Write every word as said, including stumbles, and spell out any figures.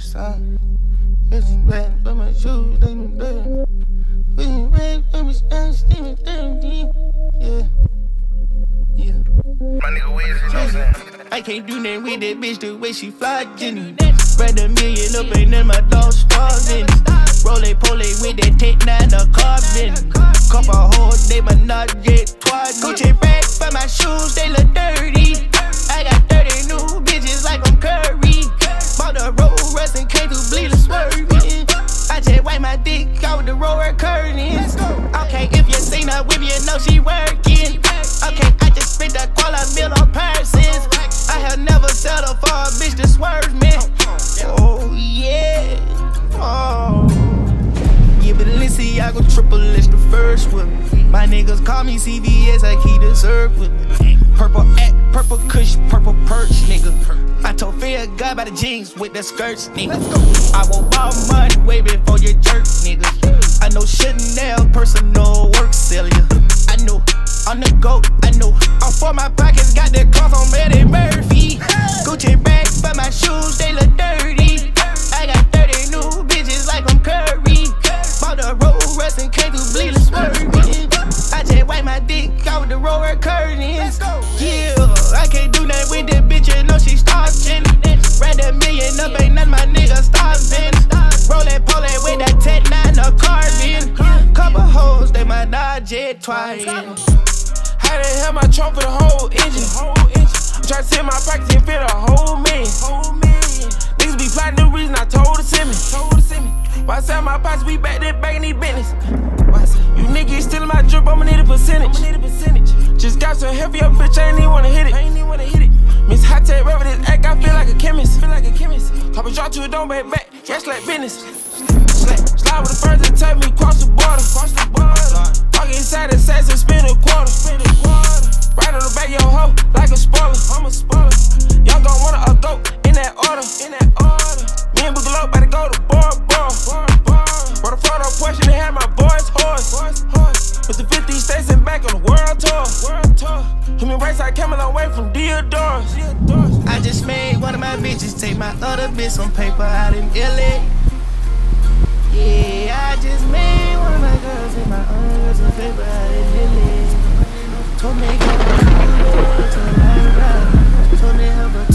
son. Pushing back for my shoes, they been dirty. Pushing back for my shoes, they been dirty. Yeah. Yeah. My nigga Wiz, you know what I'm saying? I can't do nothing with that bitch the way she fly, Jenny. Spread a million up and then my dog starving. Roll a pole with that tech nine, a carbon. Couple hoes, they might not get twice. Gucci bag for my shoes, they look dirty. I got thirty new bitches like I'm Curry. Bought the road rust and came through bleeding swerving. I just wipe my dick out with the roller curtains. Okay, if you seen her with me, you know she working. Okay, I just spent that quarter mil on purses. I have never settled for a bitch to swerve me. Oh yeah, oh yeah, but Balenciaga triple X the first one. My niggas call me C V S, I keep the serve with me. Purple at, purple kush, purple perch, nigga. I told Fear God by the jeans with the skirts, nigga. I want all money way before you jerk, nigga. I know Chanel personal work sell ya. I know I'm the GOAT, I know. I'm for my pockets, got that cross on Eddie Murphy. Gucci bag for my shoes, they look dirty. I got thirty new bitches like I'm Curry. Bought the road rust and came through bleeding swerving. I just wipe my dick out with the roller curtains. Yeah, I can't do nothing with that bitch, you know she starving. Ran a million up, ain't none of my niggas starving. Rollin' polin' with that tech nine, a carbon. Couple hoes, they might not jet twice. How the hell my trunk for the whole engine? Try to sit my pockets and fit a whole million. Niggas be plotting the reason I told her send me. Why sell my pockets, we back there back in these business. You niggas stealing my drip, I'ma need a percentage. Just got some heavy up, bitch, I ain't even wanna hit it. Miss Hot Tech, rubber this act, I feel like a chemist. Top a drop to a dome, back back, yes, like business. Slide with the first and take me cross the border. Walk inside the sets and spin a quarter. Right on the back of your hoe, like a spoiler. I'm a spoiler. Y'all gon' want a dope in that order. Me and Boogaloo about to go to bar, bar. Brought a photo Porsche and had my boys horse. With the fifty states and back on the world tour. Human rights, I came a long way from Deodorus. I just made one of my bitches take my other bitch on paper out in L A. Yeah, I just made one of my girls take my other girls on paper out in L A. Told me go to the told me help her.